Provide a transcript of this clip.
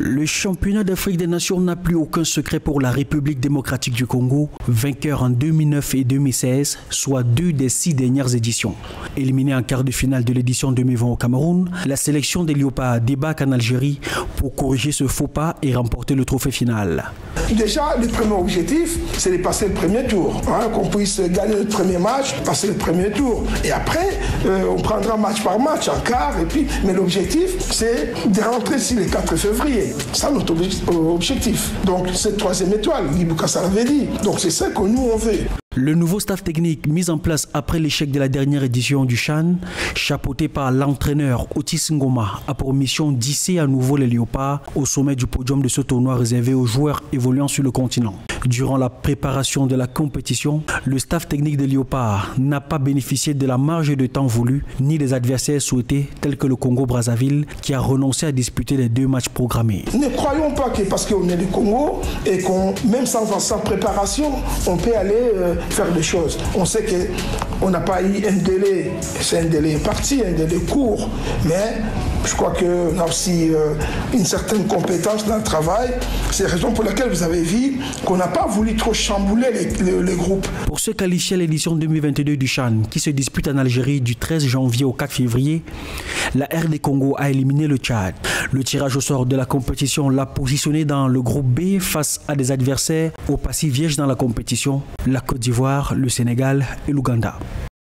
Le championnat d'Afrique des Nations n'a plus aucun secret pour la République démocratique du Congo, vainqueur en 2009 et 2016, soit 2 des 6 dernières éditions. Éliminée en quart de finale de l'édition 2020 au Cameroun, la sélection des Léopards débarque en Algérie pour corriger ce faux pas et remporter le trophée final. Déjà, le premier objectif, c'est de passer le premier tour. Qu'on puisse gagner le premier match, passer le premier tour. Et après, on prendra match par match, en quart. Mais l'objectif, c'est de rentrer ici le 4 février. C'est notre objectif. Donc, cette 3e étoile, Guy Bokassa l'avait dit. Donc, c'est ça que nous, on veut. Le nouveau staff technique mis en place après l'échec de la dernière édition du CHAN, chapeauté par l'entraîneur Otis Ngoma, a pour mission d'hisser à nouveau les Léopards au sommet du podium de ce tournoi réservé aux joueurs évoluant sur le continent. Durant la préparation de la compétition, le staff technique des Léopards n'a pas bénéficié de la marge de temps voulue ni des adversaires souhaités tels que le Congo-Brazzaville qui a renoncé à disputer les 2 matchs programmés. Ne croyons pas que parce qu'on est du Congo et qu'on, même sans préparation, on peut aller faire des choses. On sait qu'on n'a pas eu un délai, c'est un délai parti, un délai court, mais je crois qu'on a aussi une certaine compétence dans le travail. C'est la raison pour laquelle vous avez vu qu'on n'a pas voulu trop chambouler les groupes. Pour se qualifier à l'édition 2022 du CHAN, qui se dispute en Algérie du 13 janvier au 4 février, la RD Congo a éliminé le Tchad. Le tirage au sort de la compétition l'a positionné dans le groupe B face à des adversaires au passif vierge dans la compétition, la Côte d'Ivoire, le Sénégal et l'Ouganda.